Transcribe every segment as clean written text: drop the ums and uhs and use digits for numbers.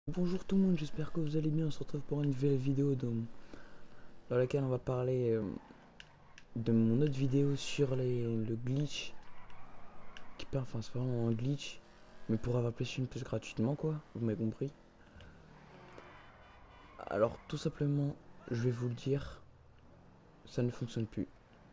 Bonjour tout le monde, j'espère que vous allez bien. On se retrouve pour une nouvelle vidéo dans laquelle on va parler de mon autre vidéo sur le glitch. Enfin, c'est vraiment un glitch, mais pour avoir PlayStation Plus gratuitement, quoi. Vous m'avez compris. Alors, tout simplement, je vais vous le dire, ça ne fonctionne plus.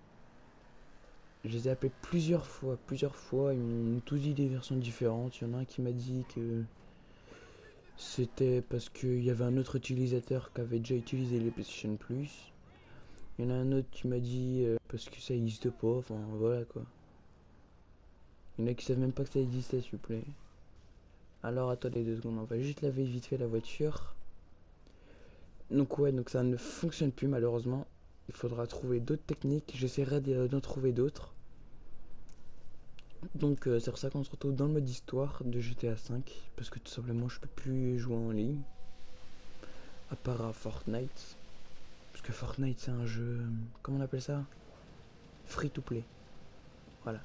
Je les ai appelés plusieurs fois. Ils m'ont tous dit des versions différentes. Il y en a un qui m'a dit que c'était parce qu'il y avait un autre utilisateur qui avait déjà utilisé les PlayStation Plus. Il y en a un autre qui m'a dit parce que ça existe pas, enfin voilà quoi. Il y en a qui savent même pas que ça existait, s'il vous plaît. Alors attendez 2 secondes, on va juste laver vite fait la voiture. Donc ouais, donc ça ne fonctionne plus malheureusement. Il faudra trouver d'autres techniques, j'essaierai d'en trouver d'autres. Donc c'est pour ça qu'on se retrouve dans le mode histoire de GTA V. Parce que tout simplement je peux plus jouer en ligne. À part à Fortnite. Parce que Fortnite c'est un jeu, comment on appelle ça? Free to play. Voilà.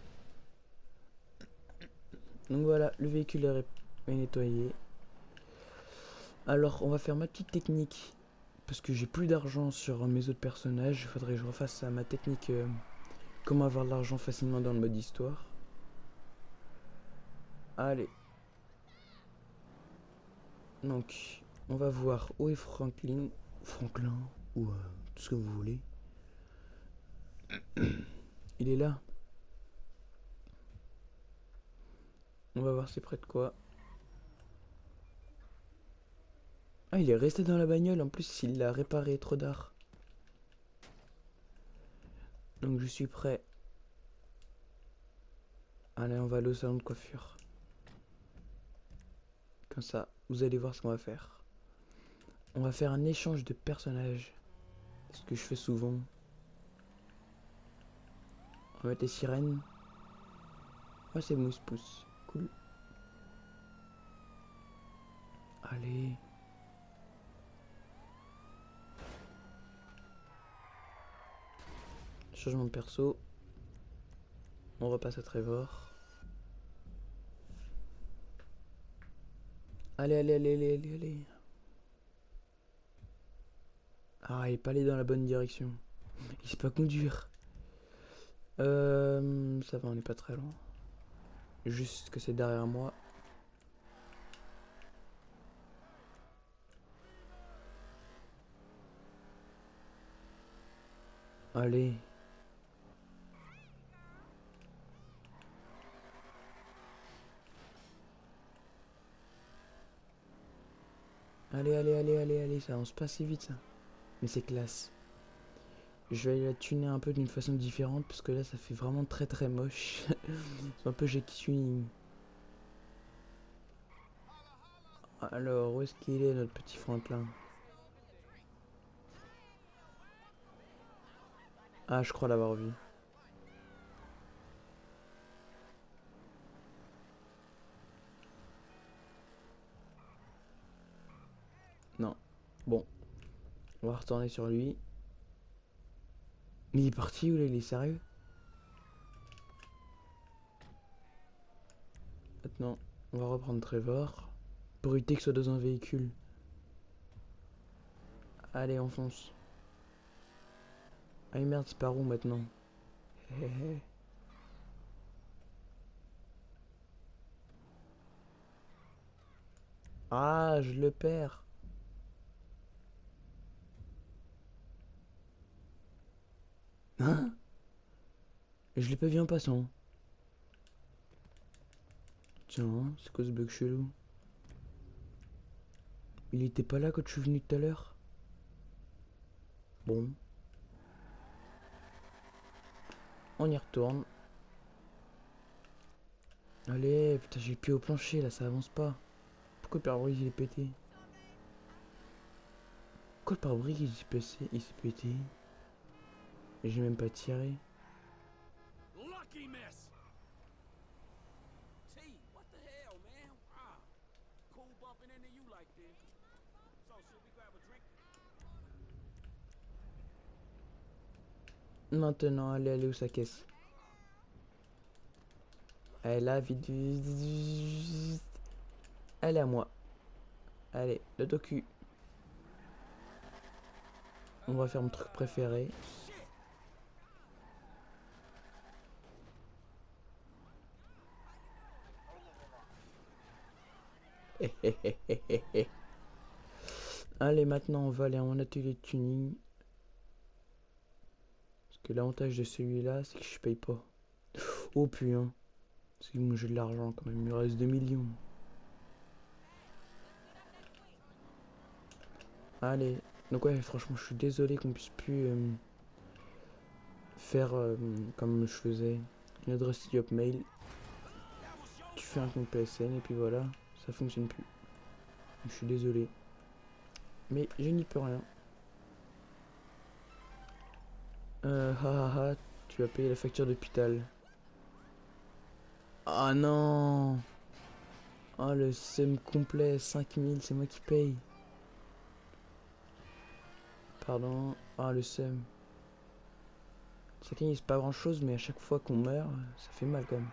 Donc voilà, le véhicule est nettoyé. Alors, on va faire ma petite technique. Parce que j'ai plus d'argent sur mes autres personnages. Il faudrait que je refasse ma technique. Comment avoir de l'argent facilement dans le mode histoire. Allez. Donc, on va voir où est Franklin. Franklin. Ou tout ce que vous voulez. Il est là. On va voir c'est près de quoi. Ah, il est resté dans la bagnole. En plus, il l'a réparé trop tard. Donc, je suis prêt. Allez, on va aller au salon de coiffure. Comme ça, vous allez voir ce qu'on va faire. On va faire un échange de personnages. Ce que je fais souvent. On va mettre les sirènes. Ouais, c'est Mousse Pouce. Cool. Allez. Changement de perso. On repasse à Trevor. Allez, allez, allez, allez, allez, allez. Ah, il est pas allé dans la bonne direction. Il sait pas conduire. Ça va, on est pas très loin. Juste que c'est derrière moi. Allez. Allez, allez, allez, allez, allez. Ça avance pas si vite, ça. Mais c'est classe. Je vais la tuner un peu d'une façon différente parce que là, ça fait vraiment très très moche. C'est un peu jet tuning. Alors, où est-ce qu'il est, notre petit Franklin? Ah, je crois l'avoir vu. Non. Bon, on va retourner sur lui. Mais il est parti ou là, il est sérieux? Maintenant, on va reprendre Trevor. Pour éviter que ce soit dans un véhicule. Allez, on fonce. Ah merde, c'est par où maintenant? Hé hé. Ah, je le perds. Hein? Je l'ai pas vu en passant. Tiens, c'est quoi ce bug chelou? Il était pas là quand je suis venu tout à l'heure? Bon, on y retourne. Allez, putain, j'ai le pied au plancher là, ça avance pas. Pourquoi le pare-brise il est pété? Pourquoi le pare-brise il s'est pété? J'ai même pas tiré. Lucky miss. T, what the hell, man? Wow. Cool bumping into you like this. So, should we grab a drink? Maintenant, allez, allez où sa caisse? Elle est là, vite, vite, vite. Elle est à moi. Allez, le docu. On va faire mon truc préféré. Allez, maintenant on va aller à mon atelier de tuning. Parce que l'avantage de celui-là, c'est que je paye pas. Oh putain. Parce que moi j'ai de l'argent quand même, il me reste 2 millions. Allez. Donc ouais, franchement, je suis désolé qu'on puisse plus faire comme je faisais. Une adresse Mail. Tu fais un compte PSN et puis voilà, ça fonctionne plus. Je suis désolé. Mais je n'y peux rien. Tu vas payer la facture d'hôpital. Ah non. Ah le SEM complet, 5000, c'est moi qui paye. Pardon. Ah le SEM. 5000 c'est pas grand chose, mais à chaque fois qu'on meurt, ça fait mal quand même.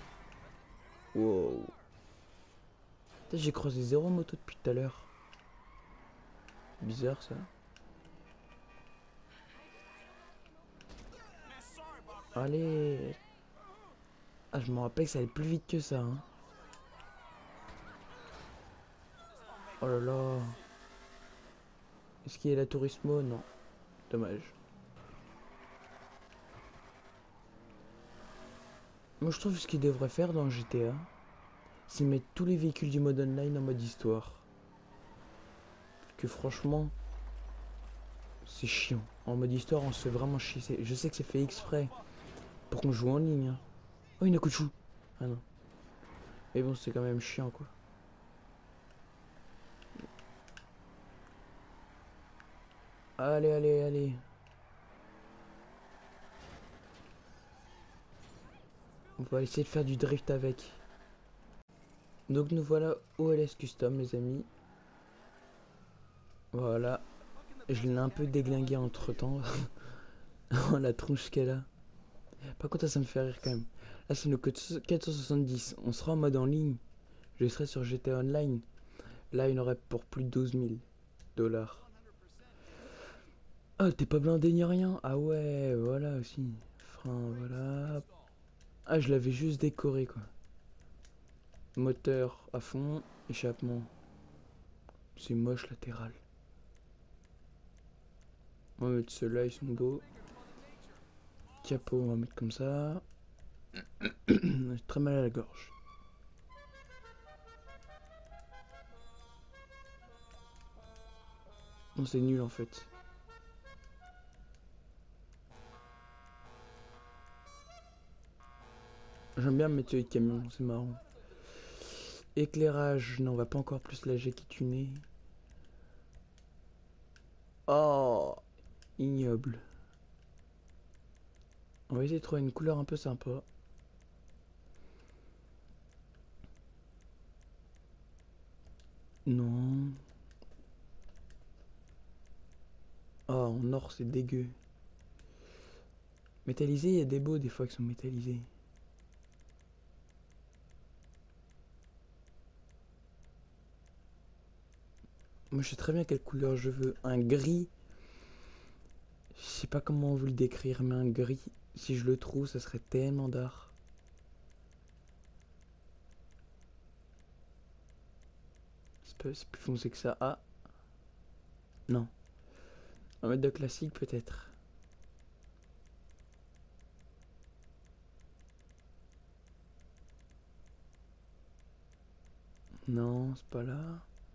Wow. J'ai croisé 0 moto depuis tout à l'heure. Bizarre ça. Allez. Ah je me rappelle que ça allait plus vite que ça. Hein. Oh là là. Est-ce qu'il y a la Turismo? Non. Dommage. Moi je trouve ce qu'ils devraient faire dans GTA, c'est mettre tous les véhicules du mode online en mode histoire. Que franchement, c'est chiant. En mode histoire, on se fait vraiment chier. Je sais que c'est fait exprès pour qu'on joue en ligne. Hein. Oh, il y a un coup de chou. Ah non. Mais bon, c'est quand même chiant quoi. Allez, allez, allez. On va essayer de faire du drift avec. Donc nous voilà au LS Custom, les amis. Voilà. Je l'ai un peu déglingué entre temps. Oh, la tronche qu'elle a. Par contre, ça me fait rire quand même. Là, c'est le code 470. On sera en mode en ligne. Je serai sur GTA Online. Là, il y en aurait pour plus de 12 000 dollars. Ah, t'es pas blindé ni rien? Ah ouais, voilà aussi. Frein, voilà. Ah, je l'avais juste décoré quoi. Moteur à fond, échappement. C'est moche latéral. On va mettre ceux-là, ils sont beaux. Capot, on va mettre comme ça. J'ai très mal à la gorge. Non, c'est nul en fait. J'aime bien mettre les camions, c'est marrant. Éclairage, non, on va pas encore plus la G qui tuner. Oh, ignoble. On va essayer de trouver une couleur un peu sympa. Non. Oh, en or, c'est dégueu. Métallisé, il y a des beaux des fois qui sont métallisés. Moi, je sais très bien quelle couleur je veux. Un gris. Je sais pas comment vous le décrire, mais un gris, si je le trouve, ça serait tellement d'art. C'est plus foncé que ça. Ah, non. Un mode de classique, peut-être. Non, c'est pas là.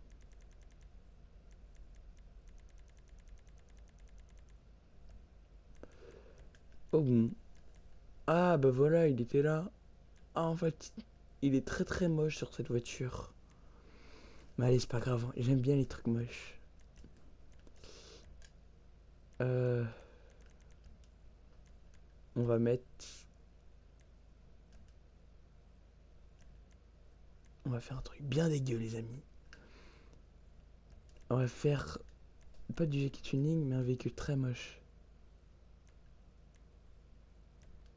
Oh bon. Ah, bah voilà, il était là. Ah, en fait, il est très très moche sur cette voiture. Mais allez, c'est pas grave. J'aime bien les trucs moches. Euh, on va mettre... On va faire un truc bien dégueu, les amis. On va faire... Pas du Jackie Tuning, mais un véhicule très moche.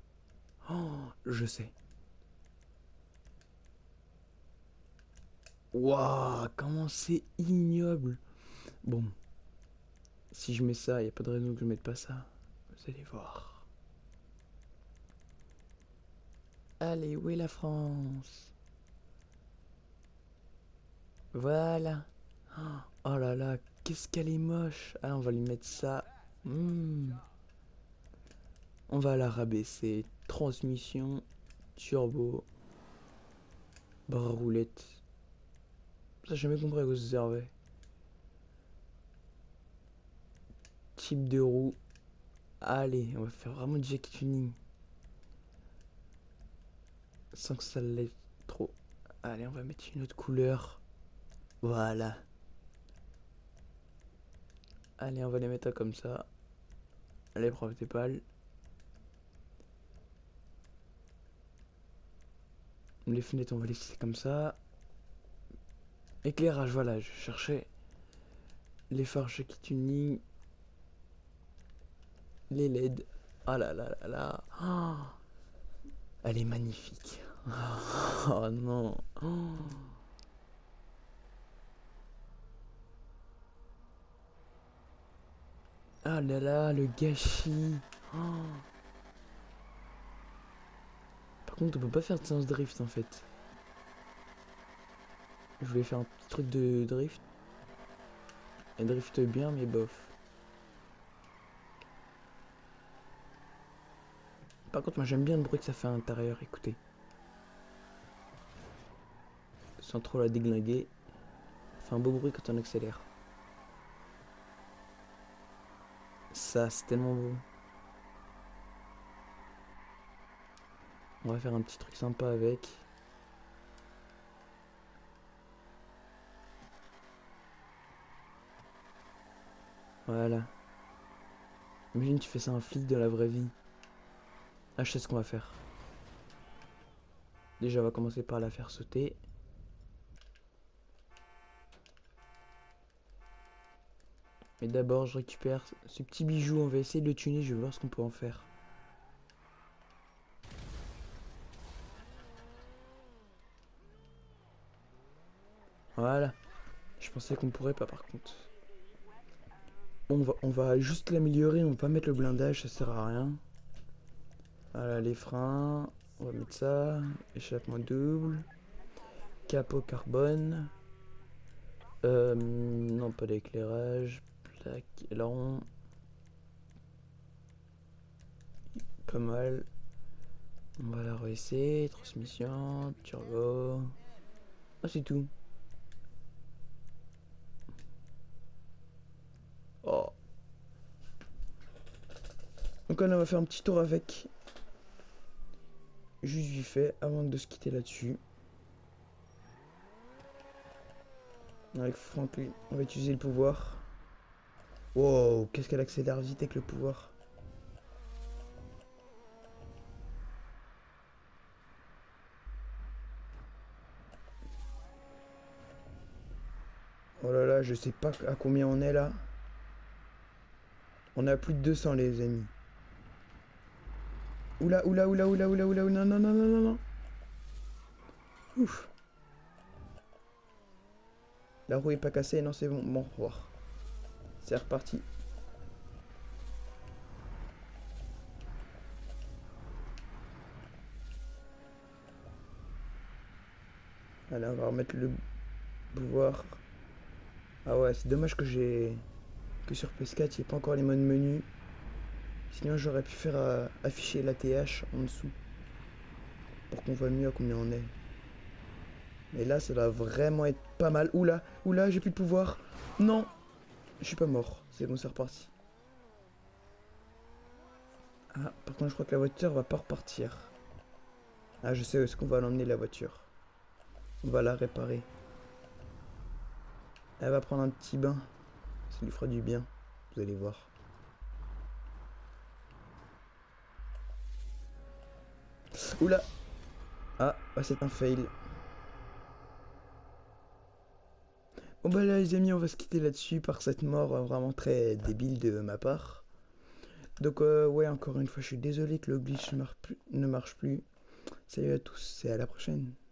Oh, je sais. Waouh, comment c'est ignoble. Bon, si je mets ça, y a pas de raison que je mette pas ça. Vous allez voir. Allez, où est la France? Voilà. Oh là là, qu'est-ce qu'elle est moche. Ah, on va lui mettre ça. On va la rabaisser. Transmission, turbo, bras roulette. Ça, j'ai jamais compris à quoi ça servait. Type de roue. Allez, on va faire vraiment du jack tuning. Sans que ça l'ait trop. Allez, on va mettre une autre couleur. Voilà. Allez, on va les mettre comme ça. L'épreuve des balles. Les fenêtres, on va les laisser comme ça. Éclairage, voilà, je cherchais. Les phares jack tuning. Les LED. Ah là là là là. Oh, elle est magnifique. Oh non. Oh. Ah là là, le gâchis. Oh. Par contre, on peut pas faire de séance drift en fait. Je voulais faire un petit truc de drift. Elle drift bien, mais bof. Par contre, moi j'aime bien le bruit que ça fait à l'intérieur, écoutez. Sans trop la déglinguer. Ça fait un beau bruit quand on accélère. Ça, c'est tellement beau. On va faire un petit truc sympa avec. Voilà. Imagine tu fais ça à un flic de la vraie vie. Ah, je sais ce qu'on va faire. Déjà, on va commencer par la faire sauter. Mais d'abord, je récupère ce petit bijou. On va essayer de le tuner. Je vais voir ce qu'on peut en faire. Voilà. Je pensais qu'on pourrait pas par contre. On va juste l'améliorer. On va pas mettre le blindage. Ça sert à rien. Voilà, les freins. On va mettre ça. Échappement double. Capot carbone. Non, pas d'éclairage. Plaque. Aileron. Pas mal. On va la réessayer. Transmission. Turbo. Ah, c'est tout. Oh. Donc on va faire un petit tour avec. Juste vite fait avant de se quitter là-dessus. Avec Franklin, on va utiliser le pouvoir. Wow, qu'est-ce qu'elle accélère vite avec le pouvoir. Oh là là, je sais pas à combien on est là. On a plus de 200 les amis. Oula, oula, oula, oula, oula, oula, non, non, non, non, non, non. Ouf. La roue est pas cassée, non c'est bon. Bon, au revoir. C'est reparti. Allez, on va remettre le pouvoir. Ah ouais, c'est dommage que sur PS4 il n'y ait pas encore les modes menu. Sinon j'aurais pu faire afficher l'ATH en dessous. Pour qu'on voit mieux à combien on est. Mais là ça doit vraiment être pas mal. Oula, oula, j'ai plus de pouvoir. Non, je suis pas mort. C'est bon, c'est reparti. Ah, par contre je crois que la voiture va pas repartir. Ah, je sais où est-ce qu'on va l'emmener la voiture. On va la réparer. Elle va prendre un petit bain. Ça lui fera du bien. Vous allez voir. Oula. Ah, bah c'est un fail. Bon bah là les amis, on va se quitter là-dessus par cette mort vraiment très débile de ma part. Donc ouais, encore une fois, je suis désolé que le glitch ne marche plus. Salut à tous et à la prochaine.